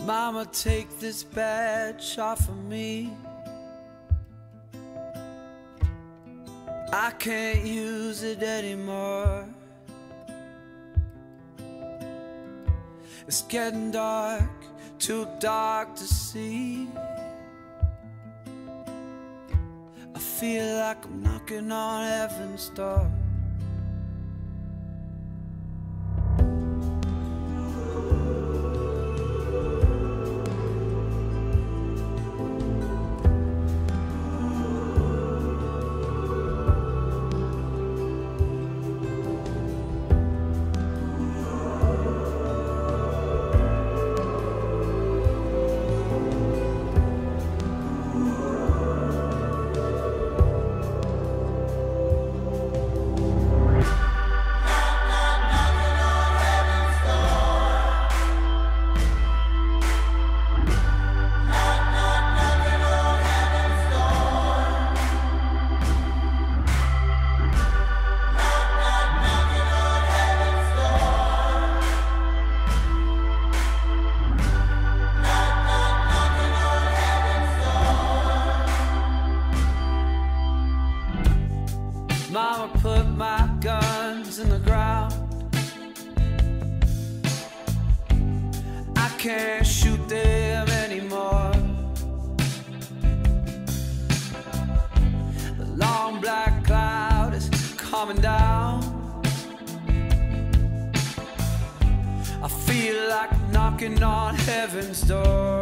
Mama, take this badge off of me. I can't use it anymore. It's getting dark, too dark to see. I feel like I'm knocking on heaven's door. Mama, put my guns in the ground. I can't shoot them anymore. The long black cloud is coming down. I feel like knocking on heaven's door.